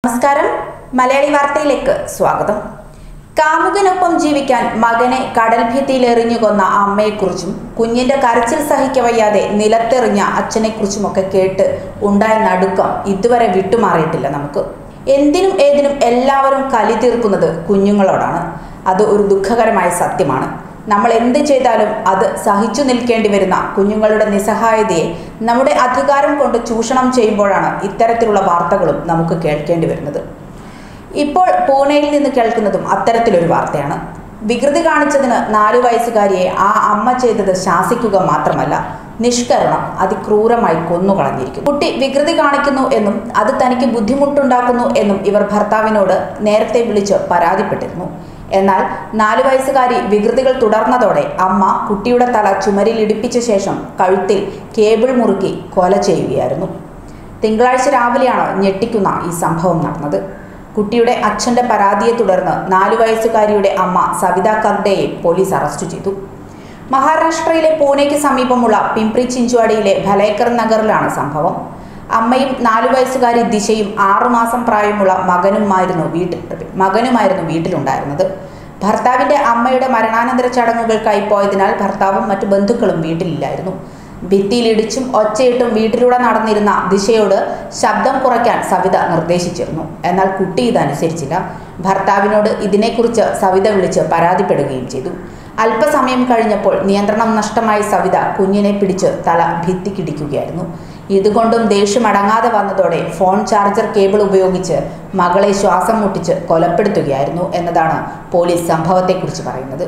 നമസ്കാരം മലയാളി വാർത്തയിലേക്ക് സ്വാഗതം. കാമുകനൊപ്പം ജീവിക്കാൻ മകനെ കടൽഭിത്തിയിലെറിഞ്ഞു കൊന്ന അമ്മയെക്കുറിച്ചും കുഞ്ഞിന്റെ കരച്ചിൽ സഹിക്കവയ്യാതെ നിലത്തെറിഞ്ഞ അച്ഛനെക്കുറിച്ചുമൊക്കെ കേട്ട് ഉണ്ടായ നടുക്കം ഇതുവരെ വിട്ടുമാറിയിട്ടില്ല നമുക്ക്. എന്തിനും ഏതിനും എല്ലാവരും കലി തീർക്കുന്നത് കുഞ്ഞുങ്ങളോടാണ്. അത് ഒരു ദുഃഖകരമായ സത്യമാണ്. നമ്മൾ എന്ത് ചെയ്താലും അത് സഹിച്ചു നിൽക്കേണ്ടി വരുന്ന കുഞ്ഞുങ്ങളുടെ നിസ്സഹായതയെ നമ്മുടെ അധികാരം കൊണ്ട് ചൂഷണം ചെയ്യുമ്പോഴാണ് ഇത്തരത്തിലുള്ള വാർത്തകളും നമുക്ക് കേൾക്കേണ്ടി വരുന്നത്. ഇപ്പോൾ പൂനെയിൽ നിന്ന് കേൾക്കുന്നതും അത്തരത്തിലൊരു വാർത്തയാണ്. വികൃതി കാണിച്ചതിന് 4 വയസ്സുകാരിയെ ആ അമ്മ ചെയ്തത് ശാസിക്കുക മാത്രമല്ല, നിഷ്കരണം അതിക്രൂരമായി കൊന്നുകളഞ്ഞിരിക്കുന്നു. കുട്ടി വികൃതി കാണിക്കുന്നു എന്നും അത് തനിക്ക് ബുദ്ധിമുട്ടുണ്ടാക്കുന്നു എന്നും ഇവർ ഭർത്താവിനോട് നേരത്തെ വിളിച്ച് പരാതിപ്പെട്ടിരുന്നു. എന്നാൽ 4 വയസ്സുകാരി വികൃതികൾ തുടർന്നതോടെ അമ്മ കുട്ടിയുടെ തല ചുമരിൽ ഇടിപ്പിച്ച ശേഷം കഴുത്തിൽ കേബിൾ മുറുക്കി കൊല ചെയ്യുകയായിരുന്നു. തിങ്കളാഴ്ച രാവിലെയാണ് ഞെട്ടിക്കുന്ന ഈ സംഭവം നടന്നത്. കുട്ടിയുടെ അച്ഛന്റെ പരാതിയെ തുടർന്ന് 4 വയസ്സുകാരിയുടെ അമ്മ സവിത കർഡയെ പോലീസ് അറസ്റ്റ് ചെയ്തു. മഹാരാഷ്ട്രയിലെ പൂനെയ്ക്ക് സമീപമുള്ള പിംപ്രി ചിഞ്ചുവാഡിയിലെ ഭലേക്കർ നഗറിലാണ് സംഭവം. അമ്മയും 4 വയസ്സുകാരി ദിശയും 6 മാസം പ്രായമുള്ള മകനുമായിരുന്നു വീട്ടിലുണ്ടായിരുന്നത്. ഭർത്താവിന്റെ അമ്മയുടെ മരണാനന്തര ചടങ്ങുകൾക്കായി പോയതിനാൽ ഭർത്താവും മറ്റു ബന്ധുക്കളും വീട്ടിലില്ലായിരുന്നു. ഭിത്തിയിലിടിച്ചും ഒച്ചയിട്ടും വീട്ടിലൂടെ നടന്നിരുന്ന ദിശയോട് ശബ്ദം കുറയ്ക്കാൻ സവിത നിർദ്ദേശിച്ചിരുന്നു. എന്നാൽ കുട്ടി ഇതനുസരിച്ചില്ല. ഭർത്താവിനോട് ഇതിനെക്കുറിച്ച് സവിത വിളിച്ച് പരാതിപ്പെടുകയും ചെയ്തു. അല്പസമയം കഴിഞ്ഞപ്പോൾ നിയന്ത്രണം നഷ്ടമായ സവിത കുഞ്ഞിനെ പിടിച്ച് തല ഭിത്തിക്കിടിക്കുകയായിരുന്നു. ഇതുകൊണ്ടും ദേഷ്യമടങ്ങാതെ വന്നതോടെ ഫോൺ ചാർജർ കേബിൾ ഉപയോഗിച്ച് മകളെ ശ്വാസം മുട്ടിച്ച് കൊലപ്പെടുത്തുകയായിരുന്നു എന്നതാണ് പോലീസ് സംഭവത്തെക്കുറിച്ച് പറയുന്നത്.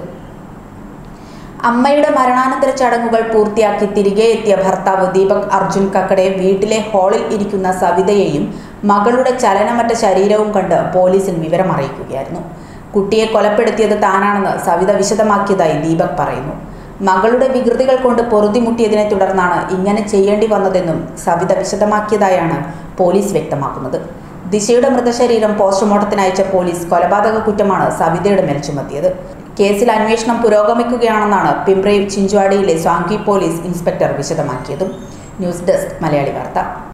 അമ്മയുടെ മരണാനന്തര ചടങ്ങുകൾ പൂർത്തിയാക്കി തിരികെ എത്തിയ ഭർത്താവ് ദീപക് അർജുൻ കക്കടെ വീട്ടിലെ ഹാളിൽ ഇരിക്കുന്ന സവിതയെയും മകളുടെ ചലനമറ്റ ശരീരവും കണ്ട് പോലീസിൽ വിവരം അറിയിക്കുകയായിരുന്നു. കുട്ടിയെ കൊലപ്പെടുത്തിയത് താനാണെന്ന് സവിത വിശദമാക്കിയതായി ദീപക് പറയുന്നു. മകളുടെ വികൃതികൾ കൊണ്ട് പൊറുതിമുട്ടിയതിനെ തുടർന്നാണ് ഇങ്ങനെ ചെയ്യേണ്ടി വന്നതെന്നും സവിത വിശദമാക്കിയതായാണ് പോലീസ് വ്യക്തമാക്കുന്നത്. ദിശയുടെ മൃതശരീരം പോസ്റ്റ്മോർട്ടത്തിന് അയച്ച പോലീസ് കൊലപാതക കുറ്റമാണ് സവിതയുടെ മേൽ ചുമത്തിയത്. കേസിൽ അന്വേഷണം പുരോഗമിക്കുകയാണെന്നാണ് പിംപ്രി ചിഞ്ചുവാഡിയിലെ സ്വാങ്കി പോലീസ് ഇൻസ്പെക്ടർ വിശദമാക്കിയതും. ന്യൂസ് ഡെസ്ക് മലയാളി വാർത്ത.